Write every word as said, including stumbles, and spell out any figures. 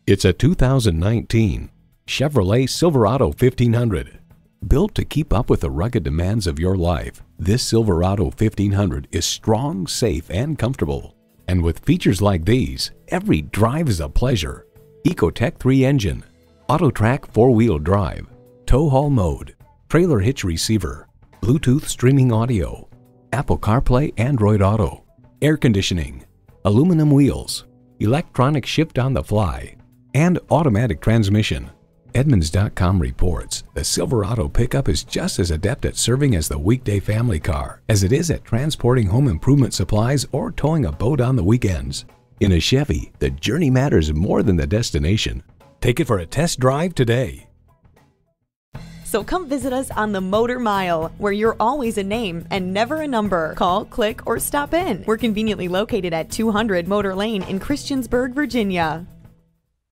It's a two thousand nineteen Chevrolet Silverado fifteen hundred. Built to keep up with the rugged demands of your life, this Silverado fifteen hundred is strong, safe, and comfortable. And with features like these, every drive is a pleasure. Ecotec three engine, AutoTrack four-wheel drive, tow haul mode, trailer hitch receiver, Bluetooth streaming audio, Apple CarPlay Android Auto, air conditioning, aluminum wheels, electronic shift on the fly, and automatic transmission. Edmunds dot com reports the Silverado pickup is just as adept at serving as the weekday family car as it is at transporting home improvement supplies or towing a boat on the weekends. In a Chevy, the journey matters more than the destination. Take it for a test drive today. So come visit us on the Motor Mile, where you're always a name and never a number. Call, click, or stop in. We're conveniently located at two hundred Motor Lane in Christiansburg, Virginia.